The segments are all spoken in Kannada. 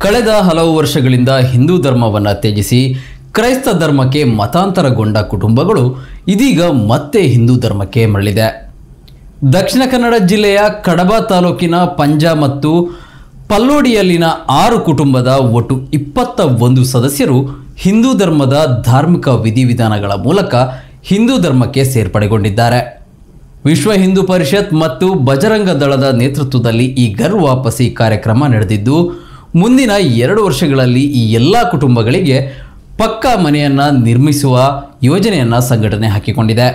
ಕಳೆದ ಹಲವು ವರ್ಷಗಳಿಂದ ಹಿಂದೂ ಧರ್ಮವನ್ನು ತ್ಯಜಿಸಿ ಕ್ರೈಸ್ತ ಧರ್ಮಕ್ಕೆ ಮತಾಂತರಗೊಂಡ ಕುಟುಂಬಗಳು ಇದೀಗ ಮತ್ತೆ ಹಿಂದೂ ಧರ್ಮಕ್ಕೆ ಮರಳಿದೆ. ದಕ್ಷಿಣ ಕನ್ನಡ ಜಿಲ್ಲೆಯ ಕಡಬ ತಾಲೂಕಿನ ಪಂಜ ಮತ್ತು ಪಲ್ಲೋಡಿಯಲ್ಲಿನ 6 ಕುಟುಂಬದ ಒಟ್ಟು 21 ಸದಸ್ಯರು ಹಿಂದೂ ಧರ್ಮದ ಧಾರ್ಮಿಕ ವಿಧಿವಿಧಾನಗಳ ಮೂಲಕ ಹಿಂದೂ ಧರ್ಮಕ್ಕೆ ಸೇರ್ಪಡೆಗೊಂಡಿದ್ದಾರೆ. ವಿಶ್ವ ಹಿಂದೂ ಪರಿಷತ್ ಮತ್ತು ಬಜರಂಗ ದಳದ ನೇತೃತ್ವದಲ್ಲಿ ಈ ಘರ್ ವಾಪಸಿ ಕಾರ್ಯಕ್ರಮ ನಡೆದಿದ್ದು, ಮುಂದಿನ 2 ವರ್ಷಗಳಲ್ಲಿ ಈ ಎಲ್ಲ ಕುಟುಂಬಗಳಿಗೆ ಪಕ್ಕಾ ಮನೆಯನ್ನು ನಿರ್ಮಿಸುವ ಯೋಜನೆಯನ್ನು ಸಂಘಟನೆ ಹಾಕಿಕೊಂಡಿದೆ.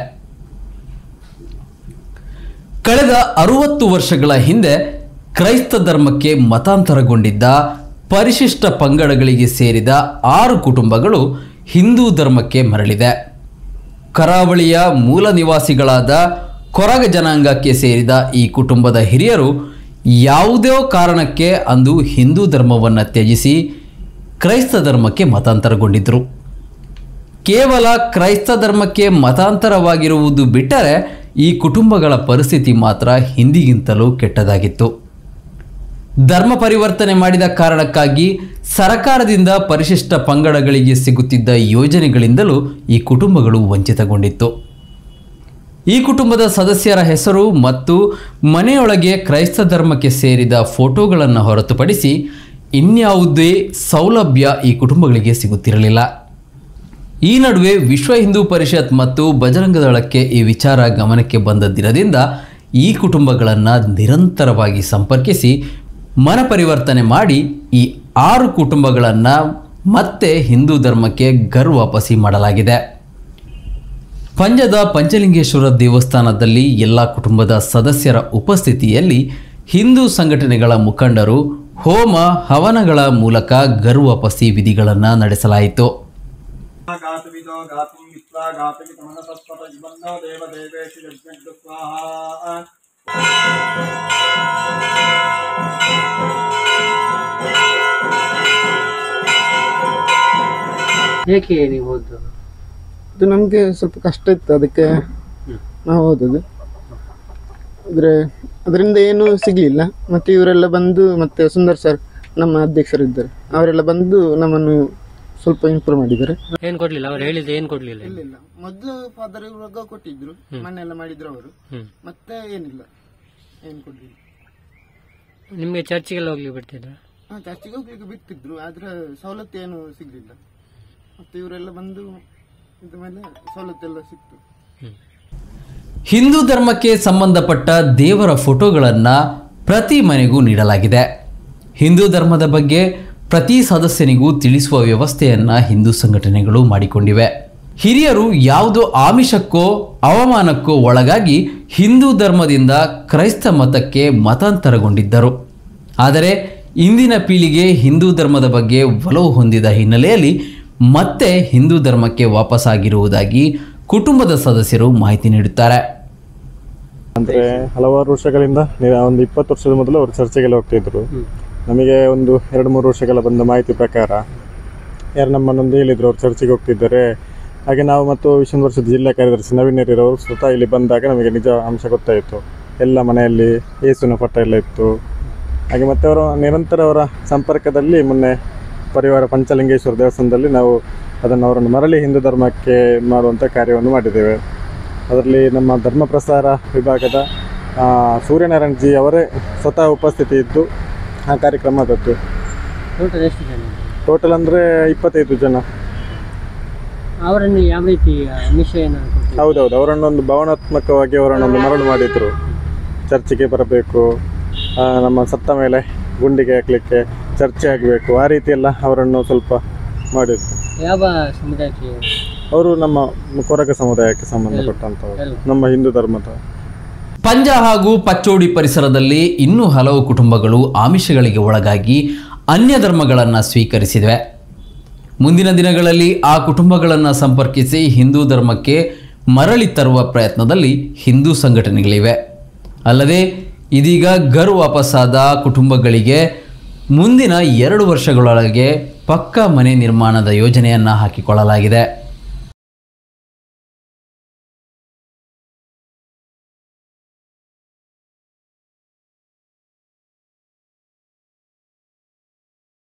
ಕಳೆದ 60 ವರ್ಷಗಳ ಹಿಂದೆ ಕ್ರೈಸ್ತ ಧರ್ಮಕ್ಕೆ ಮತಾಂತರಗೊಂಡಿದ್ದ ಪರಿಶಿಷ್ಟ ಪಂಗಡಗಳಿಗೆ ಸೇರಿದ 6 ಕುಟುಂಬಗಳು ಹಿಂದೂ ಧರ್ಮಕ್ಕೆ ಮರಳಿದೆ. ಕರಾವಳಿಯ ಮೂಲ ನಿವಾಸಿಗಳಾದ ಕೊರಗ ಜನಾಂಗಕ್ಕೆ ಸೇರಿದ ಈ ಕುಟುಂಬದ ಹಿರಿಯರು ಯಾವುದೇ ಕಾರಣಕ್ಕೆ ಅಂದು ಹಿಂದೂ ಧರ್ಮವನ್ನು ತ್ಯಜಿಸಿ ಕ್ರೈಸ್ತ ಧರ್ಮಕ್ಕೆ ಮತಾಂತರಗೊಂಡಿದ್ದರು. ಕೇವಲ ಕ್ರೈಸ್ತ ಧರ್ಮಕ್ಕೆ ಮತಾಂತರವಾಗಿರುವುದು ಬಿಟ್ಟರೆ ಈ ಕುಟುಂಬಗಳ ಪರಿಸ್ಥಿತಿ ಮಾತ್ರ ಹಿಂದಿಗಿಂತಲೂ ಕೆಟ್ಟದಾಗಿತ್ತು. ಧರ್ಮ ಪರಿವರ್ತನೆ ಮಾಡಿದ ಕಾರಣಕ್ಕಾಗಿ ಸರಕಾರದಿಂದ ಪರಿಶಿಷ್ಟ ಪಂಗಡಗಳಿಗೆ ಸಿಗುತ್ತಿದ್ದ ಯೋಜನೆಗಳಿಂದಲೂ ಈ ಕುಟುಂಬಗಳು ವಂಚಿತಗೊಂಡಿತ್ತು. ಈ ಕುಟುಂಬದ ಸದಸ್ಯರ ಹೆಸರು ಮತ್ತು ಮನೆಯೊಳಗೆ ಕ್ರೈಸ್ತ ಧರ್ಮಕ್ಕೆ ಸೇರಿದ ಫೋಟೋಗಳನ್ನು ಹೊರತುಪಡಿಸಿ ಇನ್ಯಾವುದೇ ಸೌಲಭ್ಯ ಈ ಕುಟುಂಬಗಳಿಗೆ ಸಿಗುತ್ತಿರಲಿಲ್ಲ. ಈ ನಡುವೆ ವಿಶ್ವ ಹಿಂದೂ ಪರಿಷತ್ ಮತ್ತು ಬಜರಂಗ ದಳಕ್ಕೆ ಈ ವಿಚಾರ ಗಮನಕ್ಕೆ ಬಂದ ದಿನದಿಂದ ಈ ಕುಟುಂಬಗಳನ್ನು ನಿರಂತರವಾಗಿ ಸಂಪರ್ಕಿಸಿ ಮನ ಪರಿವರ್ತನೆ ಮಾಡಿ ಈ 6 ಕುಟುಂಬಗಳನ್ನು ಮತ್ತೆ ಹಿಂದೂ ಧರ್ಮಕ್ಕೆ ಘರ್ ವಾಪಸಿ ಮಾಡಲಾಗಿದೆ. ಪಂಜದ ಪಂಚಲಿಂಗೇಶ್ವರ ದೇವಸ್ಥಾನದಲ್ಲಿ ಎಲ್ಲ ಕುಟುಂಬದ ಸದಸ್ಯರ ಉಪಸ್ಥಿತಿಯಲ್ಲಿ ಹಿಂದೂ ಸಂಘಟನೆಗಳ ಮುಖಂಡರು ಹೋಮ ಹವನಗಳ ಮೂಲಕ ಘರ್ ವಾಪಸಿ ವಿಧಿಗಳನ್ನು ನಡೆಸಲಾಯಿತು. ಏಕೆ ನೀವು ಓದೋದು? ಇದು ನಮಗೆ ಸ್ವಲ್ಪ ಕಷ್ಟ ಇತ್ತು, ಅದಕ್ಕೆ ನಾವು ಓದೋದು. ಆದರೆ ಅದರಿಂದ ಏನೂ ಸಿಗಲಿಲ್ಲ. ಮತ್ತು ಇವರೆಲ್ಲ ಬಂದು, ಮತ್ತು ಸುಂದರ್ ಸರ್ ನಮ್ಮ ಅಧ್ಯಕ್ಷರಿದ್ದಾರೆ, ಅವರೆಲ್ಲ ಬಂದು ನಮ್ಮನ್ನು ಸ್ವಲ್ಪ ಇಂಪ್ರೂವ್ ಮಾಡಿದ್ದಾರೆ. ಏನು ಕೊಡ್ಲಿಲ್ಲ? ಅವ್ರು ಹೇಳಿದ್ದು ಏನು ಕೊಡ್ಲಿಲ್ಲ? ಇಲ್ಲ, ಮೊದಲು ಫಾದರ್ ಇರುವಾಗ ಕೊಟ್ಟಿದ್ರು, ಮನೆಯೆಲ್ಲ ಮಾಡಿದ್ರು ಅವರು, ಮತ್ತೆ ಏನಿಲ್ಲ, ಏನು ಕೊಡ್ಲಿಲ್ಲ. ನಿಮಗೆ ಚರ್ಚಿಗೆಲ್ಲ ಹೋಗ್ಲಿಕ್ಕೆ ಬಿಡ್ತಿದ್ರ? ಚರ್ಚಿಗೆ ಹೋಗ್ಲಿಕ್ಕೆ ಬಿಟ್ಟಿದ್ರು, ಆದ್ರೆ ಸವಲತ್ತು ಏನು ಸಿಗ್ಲಿಲ್ಲ. ಮತ್ತೆ ಇವರೆಲ್ಲ ಬಂದು ಇದ ಮೇಲೆ ಸವಲತ್ತೆಲ್ಲ ಸಿಕ್ತು. ಹಿಂದೂ ಧರ್ಮಕ್ಕೆ ಸಂಬಂಧಪಟ್ಟ ದೇವರ ಫೋಟೋಗಳನ್ನು ಪ್ರತಿ ಮನೆಗೂ ನೀಡಲಾಗಿದೆ. ಹಿಂದೂ ಧರ್ಮದ ಬಗ್ಗೆ ಪ್ರತಿ ಸದಸ್ಯನಿಗೂ ತಿಳಿಸುವ ವ್ಯವಸ್ಥೆಯನ್ನು ಹಿಂದೂ ಸಂಘಟನೆಗಳು ಮಾಡಿಕೊಂಡಿವೆ. ಹಿರಿಯರು ಯಾವುದೋ ಆಮಿಷಕ್ಕೋ ಅವಮಾನಕ್ಕೋ ಒಳಗಾಗಿ ಹಿಂದೂ ಧರ್ಮದಿಂದ ಕ್ರೈಸ್ತ ಮತಕ್ಕೆ ಮತಾಂತರಗೊಂಡಿದ್ದರು. ಆದರೆ ಇಂದಿನ ಪೀಳಿಗೆ ಹಿಂದೂ ಧರ್ಮದ ಬಗ್ಗೆ ಒಲವು ಹೊಂದಿದ ಹಿನ್ನೆಲೆಯಲ್ಲಿ ಮತ್ತೆ ಹಿಂದೂ ಧರ್ಮಕ್ಕೆ ವಾಪಸ್ಸಾಗಿರುವುದಾಗಿ ಕುಟುಂಬದ ಸದಸ್ಯರು ಮಾಹಿತಿ ನೀಡುತ್ತಾರೆ. ಅಂದರೆ ಹಲವಾರು ವರ್ಷಗಳಿಂದ ಒಂದು 20 ವರ್ಷದ ಮೊದಲು ಅವರು ಚರ್ಚೆಗೆಲ್ಲ ಹೋಗ್ತಿದ್ರು. ನಮಗೆ ಒಂದು 2-3 ವರ್ಷಗಳ ಬಂದ ಮಾಹಿತಿ ಪ್ರಕಾರ ಯಾರು ನಮ್ಮನ್ನೊಂದು ಹೇಳಿದ್ರು ಅವರು ಚರ್ಚೆಗೆ ಹೋಗ್ತಿದ್ದಾರೆ. ಹಾಗೆ ನಾವು ಮತ್ತು ವಿಶ್ವ ವರ್ಷದ ಜಿಲ್ಲಾ ಕಾರ್ಯದರ್ಶಿ ನವೀನ್ ಅವರು ಸ್ವತಃ ಇಲ್ಲಿ ಬಂದಾಗ ನಮಗೆ ನಿಜ ಅಂಶ ಗೊತ್ತಾಯಿತು. ಎಲ್ಲ ಮನೆಯಲ್ಲಿ ಯೇಸುವಿನ ಪಟ್ಟ ಎಲ್ಲ ಇತ್ತು. ಹಾಗೆ ಮತ್ತು ಅವರ ನಿರಂತರ ಅವರ ಸಂಪರ್ಕದಲ್ಲಿ ಮೊನ್ನೆ ಪರಿವಾರ ಪಂಚಲಿಂಗೇಶ್ವರ ದೇವಸ್ಥಾನದಲ್ಲಿ ನಾವು ಅವರನ್ನು ಮರಳಿ ಹಿಂದೂ ಧರ್ಮಕ್ಕೆ ಮಾಡುವಂಥ ಕಾರ್ಯವನ್ನು ಮಾಡಿದ್ದೇವೆ. ಅದರಲ್ಲಿ ನಮ್ಮ ಧರ್ಮ ಪ್ರಸಾರ ವಿಭಾಗದ ಸೂರ್ಯನಾರಾಯಣ್ ಜಿ ಅವರೇ ಸ್ವತಃ ಉಪಸ್ಥಿತಿ ಇದ್ದು ಆ ಕಾರ್ಯಕ್ರಮ ಆದದ್ದು. ಟೋಟಲ್ ಎಷ್ಟು ಜನ? ಟೋಟಲ್ ಅಂದರೆ 25 ಜನ. ಅವರನ್ನು ಯಾವ ರೀತಿ ಹೌದೌದು, ಅವರನ್ನೊಂದು ಭಾವನಾತ್ಮಕವಾಗಿ ಅವರನ್ನೊಂದು ಮರಳು ಮಾಡಿದರು. ಚರ್ಚಿಗೆ ಬರಬೇಕು, ನಮ್ಮ ಸತ್ತ ಮೇಲೆ ಗುಂಡಿಗೆ ಹಾಕಲಿಕ್ಕೆ ಚರ್ಚೆ ಆಗಬೇಕು, ಆ ರೀತಿಯೆಲ್ಲ ಅವರನ್ನು ಸ್ವಲ್ಪ ಮಾಡಿದ್ರು. ಯಾವ ಸಮುದಾಯಕ್ಕೆ? ಅವರು ನಮ್ಮ ಕೊರಗ ಸಮುದಾಯಕ್ಕೆ ಸಂಬಂಧಪಟ್ಟಂಥವರು, ನಮ್ಮ ಹಿಂದೂ ಧರ್ಮದ. ಪಂಜ ಹಾಗೂ ಪಚ್ಚೋಡಿ ಪರಿಸರದಲ್ಲಿ ಇನ್ನೂ ಹಲವು ಕುಟುಂಬಗಳು ಆಮಿಷಗಳಿಗೆ ಒಳಗಾಗಿ ಅನ್ಯ ಧರ್ಮಗಳನ್ನು ಸ್ವೀಕರಿಸಿವೆ. ಮುಂದಿನ ದಿನಗಳಲ್ಲಿ ಆ ಕುಟುಂಬಗಳನ್ನು ಸಂಪರ್ಕಿಸಿ ಹಿಂದೂ ಧರ್ಮಕ್ಕೆ ಮರಳಿ ತರುವ ಪ್ರಯತ್ನದಲ್ಲಿ ಹಿಂದೂ ಸಂಘಟನೆಗಳಿವೆ. ಅಲ್ಲದೆ ಇದೀಗ ಘರ್ ವಾಪಸ್ಸಾದ ಕುಟುಂಬಗಳಿಗೆ ಮುಂದಿನ 2 ವರ್ಷಗಳೊಳಗೆ ಪಕ್ಕಾ ಮನೆ ನಿರ್ಮಾಣದ ಯೋಜನೆಯನ್ನು ಹಾಕಿಕೊಳ್ಳಲಾಗಿದೆ.